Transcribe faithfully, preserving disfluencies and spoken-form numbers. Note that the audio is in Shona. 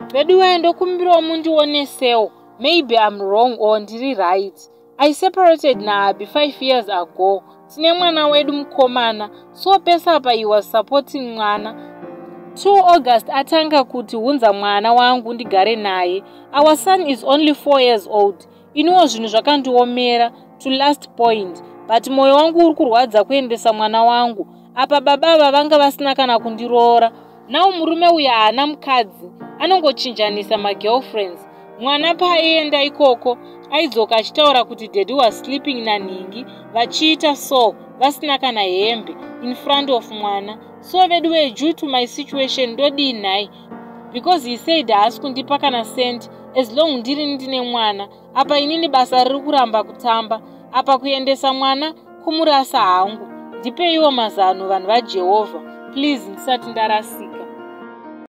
vedu waendo kumbiro mundionesewo. Maybe I'm wrong or ndiri right. I separated na Abi five years ago. Tine mwana wedu mkomana. So pesa pa he was supporting mwana. two August atanga kuti hunza mwana wangu ndigare naye. Our son is only four years old. Inuwo zvinhu zvakandiomera to last point. But moyo wangu uri kurwadza kuendesa mwana wangu. Apa baba vavanga vasina kana kundiroora. Now murume uya haana mukadzi. Anongochinjanisa magirlfriends. Mwana paenda ikoko aidzoka achitaura kuti daddy was sleeping naningi vachiita so vasina kana hembe in front of mwana. So vedu we due to my situation ndodi nai because he said haasi kundipa kana cent as long ndiri ndine mwana. Apa inini basa riri kuramba kutamba. Apa kuendesa mwana kumurasa hangu. Ndipeiwo mazano vanhu vaJehovha. Please ndisati ndarasika.